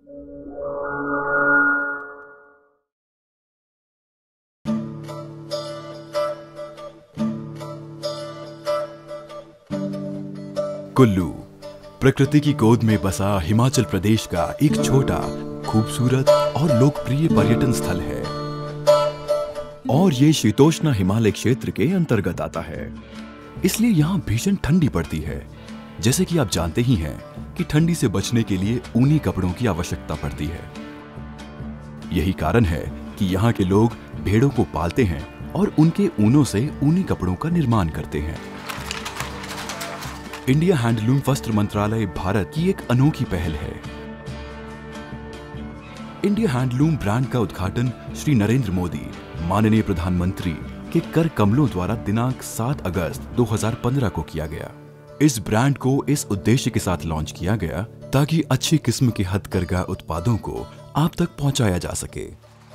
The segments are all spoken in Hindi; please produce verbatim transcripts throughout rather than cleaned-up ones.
कुल्लू प्रकृति की गोद में बसा हिमाचल प्रदेश का एक छोटा, खूबसूरत और लोकप्रिय पर्यटन स्थल है और ये शीतोष्ण हिमालय क्षेत्र के अंतर्गत आता है। इसलिए यहाँ भीषण ठंडी पड़ती है। जैसे कि आप जानते ही हैं कि ठंडी से बचने के लिए ऊनी कपड़ों की आवश्यकता पड़ती है। यही कारण है कि यहाँ के लोग भेड़ों को पालते हैं और उनके ऊनों से ऊनी कपड़ों का निर्माण करते हैं। इंडिया हैंडलूम वस्त्र मंत्रालय भारत की एक अनोखी पहल है। इंडिया हैंडलूम ब्रांड का उद्घाटन श्री नरेंद्र मोदी, माननीय प्रधानमंत्री के कर कमलों द्वारा दिनांक सात अगस्त दो हज़ार पंद्रह को किया गया। इस ब्रांड को इस उद्देश्य के साथ लॉन्च किया गया ताकि अच्छी किस्म के हथकरघा उत्पादों को आप तक पहुंचाया जा सके।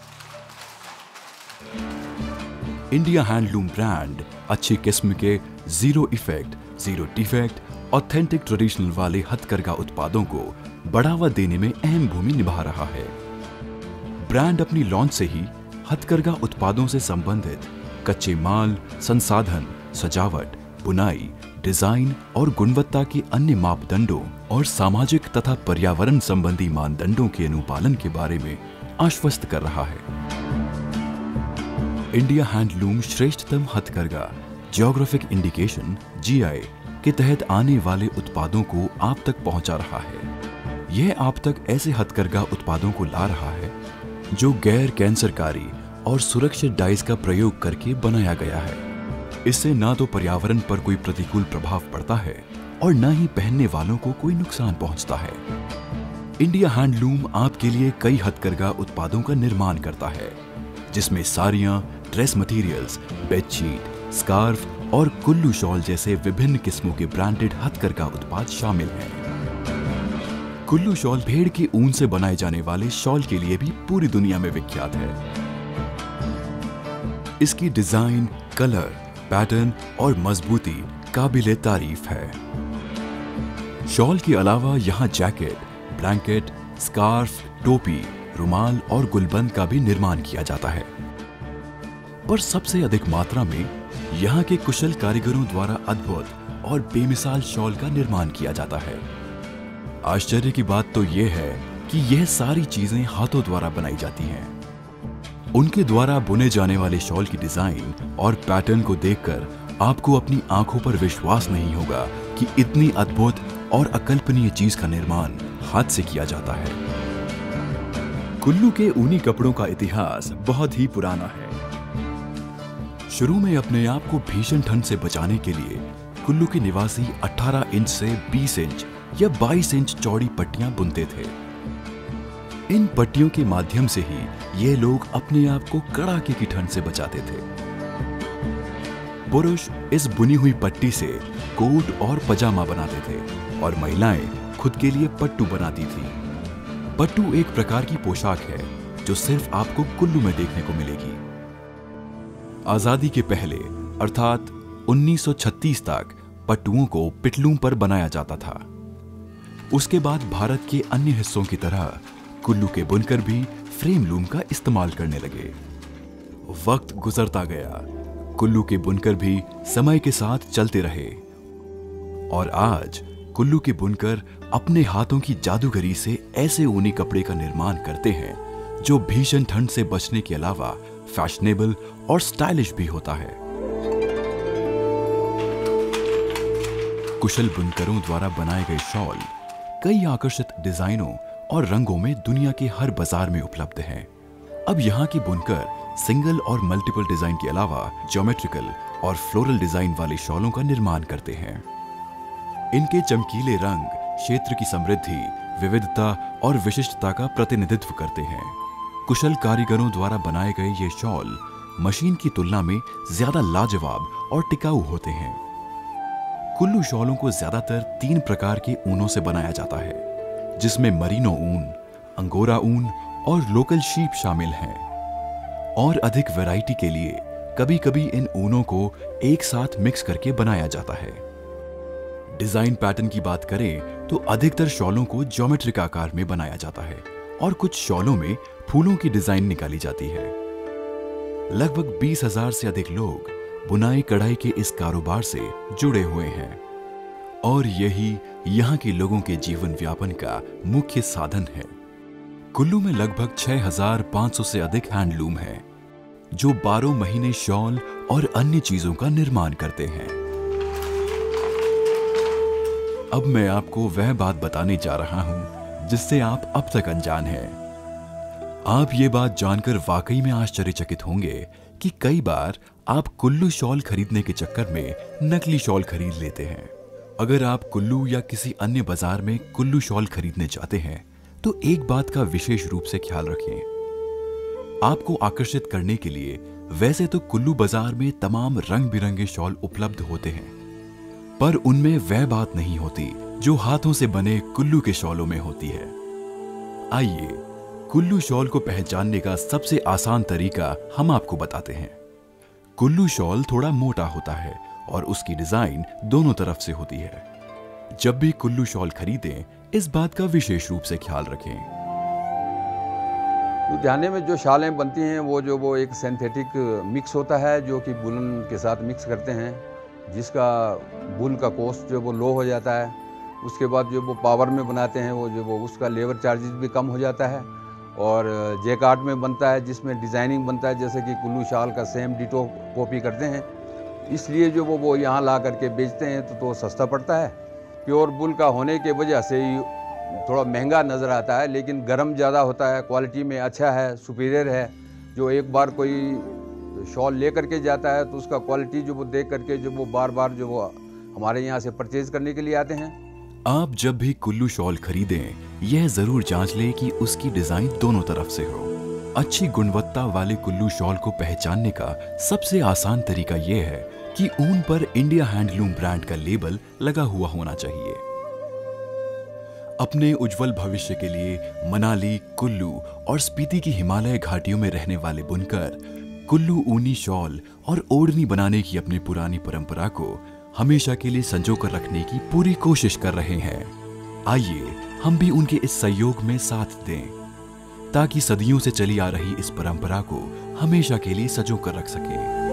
इंडिया हैंडलूम ब्रांड अच्छी किस्म के zero effect, zero defect, authentic traditional वाले हथकरघा उत्पादों को बढ़ावा देने में अहम भूमिका निभा रहा है। ब्रांड अपनी लॉन्च से ही हथकरघा उत्पादों से संबंधित कच्चे माल, संसाधन, सजावट, बुनाई, डिजाइन और गुणवत्ता के अन्य मापदंडों और सामाजिक तथा पर्यावरण संबंधी मानदंडों के अनुपालन के बारे में आश्वस्त कर रहा है। इंडिया हैंडलूम श्रेष्ठतम हथकरघा जियोग्राफिक इंडिकेशन जी आई के तहत आने वाले उत्पादों को आप तक पहुंचा रहा है। यह आप तक ऐसे हथकरघा उत्पादों को ला रहा है जो गैर कैंसरकारी और सुरक्षित डाइस का प्रयोग करके बनाया गया है। इससे ना तो पर्यावरण पर कोई प्रतिकूल प्रभाव पड़ता है और न ही पहनने वालों को कोई नुकसान पहुंचता है। इंडिया हैंडलूम आपके लिए कई हथकरघा उत्पादों का निर्माण करता है, जिसमें साड़ियां, ड्रेस मटेरियल्स, बेडशीट, स्कार्फ और कुल्लू शॉल जैसे विभिन्न किस्मों के ब्रांडेड हथकरघा उत्पाद शामिल हैं। कुल्लू शॉल भेड़ के ऊन से बनाए जाने वाले शॉल के लिए भी पूरी दुनिया में विख्यात है। इसकी डिजाइन, कलर, पैटर्न और मजबूती काबिले तारीफ है। शॉल के अलावा यहाँ जैकेट, ब्लैंकेट, स्कार्फ, टोपी, रुमाल और गुलबंद का भी निर्माण किया जाता है। पर सबसे अधिक मात्रा में यहाँ के कुशल कारीगरों द्वारा अद्भुत और बेमिसाल शॉल का निर्माण किया जाता है। आश्चर्य की बात तो यह है कि यह सारी चीजें हाथों द्वारा बनाई जाती हैं। उनके द्वारा बुने जाने वाले शॉल की डिजाइन और पैटर्न को देखकर आपको अपनी आंखों पर विश्वास नहीं होगा कि इतनी अद्भुत और अकल्पनीय चीज का निर्माण हाथ से किया जाता है। कुल्लू के ऊनी कपड़ों का इतिहास बहुत ही पुराना है। शुरू में अपने आप को भीषण ठंड से बचाने के लिए कुल्लू के निवासी अठारह इंच से बीस इंच या बाईस इंच चौड़ी पट्टियां बुनते थे। इन पट्टियों के माध्यम से ही ये लोग अपने आप को कड़ाके की ठंड से बचाते थे। पुरुष इस बुनी हुई पट्टी से कोट और पजामा बनाते थे और महिलाएं खुद के लिए पट्टू बनाती थी। पट्टू एक प्रकार की पोशाक है जो सिर्फ आपको कुल्लू में देखने को मिलेगी। आजादी के पहले अर्थात उन्नीस सौ छत्तीस तक पट्टुओं को पिटलूम पर बनाया जाता था। उसके बाद भारत के अन्य हिस्सों की तरह कुल्लू के बुनकर भी फ्रेम लूम का इस्तेमाल करने लगे। वक्त गुजरता गया, कुल्लू के बुनकर भी समय के साथ चलते रहे और आज कुल्लू के बुनकर अपने हाथों की जादूगरी से ऐसे ऊनी कपड़े का निर्माण करते हैं जो भीषण ठंड से बचने के अलावा फैशनेबल और स्टाइलिश भी होता है। कुशल बुनकरों द्वारा बनाए गए शॉल कई आकर्षक डिजाइनों और रंगों में दुनिया के हर बाजार में उपलब्ध हैं। अब यहाँ के बुनकर सिंगल और मल्टीपल डिजाइन के अलावा ज्योमेट्रिकल और फ्लोरल डिजाइन वाले शॉलों का निर्माण करते हैं। इनके चमकीले रंग क्षेत्र की समृद्धि, विविधता और विशिष्टता का प्रतिनिधित्व करते हैं। कुशल कारीगरों द्वारा बनाए गए ये शॉल मशीन की तुलना में ज्यादा लाजवाब और टिकाऊ होते हैं। कुल्लू शॉलों को ज्यादातर तीन प्रकार के ऊनों से बनाया जाता है, जिसमें मरीनो ऊन, अंगोरा ऊन और लोकल शीप शामिल हैं। और अधिक वैरायटी के लिए कभी कभी इन ऊनों को एक साथ मिक्स करके बनाया जाता है। डिजाइन पैटर्न की बात करें तो अधिकतर शॉलों को ज्योमेट्रिक आकार में बनाया जाता है और कुछ शॉलों में फूलों की डिजाइन निकाली जाती है। लगभग बीस हजार से अधिक लोग बुनाई कढ़ाई के इस कारोबार से जुड़े हुए हैं और यही यहाँ के लोगों के जीवन व्यापन का मुख्य साधन है। कुल्लू में लगभग छह हजार पाँच सौ से अधिक हैंडलूम हैं, जो बारह महीने शॉल और अन्य चीजों का निर्माण करते हैं। अब मैं आपको वह बात बताने जा रहा हूं जिससे आप अब तक अनजान हैं। आप ये बात जानकर वाकई में आश्चर्यचकित होंगे कि कई बार आप कुल्लू शॉल खरीदने के चक्कर में नकली शॉल खरीद लेते हैं। अगर आप कुल्लू या किसी अन्य बाजार में कुल्लू शॉल खरीदने जाते हैं तो एक बात का विशेष रूप से ख्याल रखें। आपको आकर्षित करने के लिए वैसे तो कुल्लू बाजार में तमाम रंग बिरंगे शॉल उपलब्ध होते हैं, पर उनमें वह बात नहीं होती जो हाथों से बने कुल्लू के शॉलों में होती है। आइए कुल्लू शॉल को पहचानने का सबसे आसान तरीका हम आपको बताते हैं। कुल्लू शॉल थोड़ा मोटा होता है और उसकी डिजाइन दोनों तरफ से होती है। जब भी कुल्लू शॉल खरीदें, इस बात का विशेष रूप से ख्याल रखें। लुधियाने में जो शालें बनती हैं वो जो वो एक सिंथेटिक मिक्स होता है जो कि वुलन के साथ मिक्स करते हैं, जिसका वूल का कॉस्ट जो वो लो हो जाता है। उसके बाद जो वो पावर में बनाते हैं वो जो वो उसका लेबर चार्जेस भी कम हो जाता है। और जैकार्ड में बनता है जिसमें डिज़ाइनिंग बनता है, जैसे कि कुल्लू शाल का सेम डिटो कॉपी करते हैं, इसलिए जो वो वो यहाँ ला करके बेचते हैं तो तो सस्ता पड़ता है। प्योर वूल का होने के वजह से ही थोड़ा महंगा नज़र आता है, लेकिन गर्म ज़्यादा होता है, क्वालिटी में अच्छा है, सुपीरियर है। जो एक बार कोई शॉल ले करके जाता है तो उसका क्वालिटी जो वो देख करके जो वो बार बार जो वो हमारे यहाँ से परचेज करने के लिए आते हैं। आप जब भी कुल्लू शॉल खरीदें, यह जरूर जांच लें कि उसकी डिजाइन दोनों तरफ से हो। अच्छी गुणवत्ता वाले कुल्लू शॉल को पहचानने का सबसे आसान तरीका यह है कि ऊन पर इंडिया हैंडलूम ब्रांड का लेबल लगा हुआ होना चाहिए। अपने उज्जवल भविष्य के लिए मनाली, कुल्लू और स्पीति की हिमालय घाटियों में रहने वाले बुनकर कुल्लू ऊनी शॉल और ओढ़नी बनाने की अपनी पुरानी परंपरा को हमेशा के लिए संजो कर रखने की पूरी कोशिश कर रहे हैं। आइए हम भी उनके इस सहयोग में साथ दें, ताकि सदियों से चली आ रही इस परंपरा को हमेशा के लिए संजो कर रख सकें।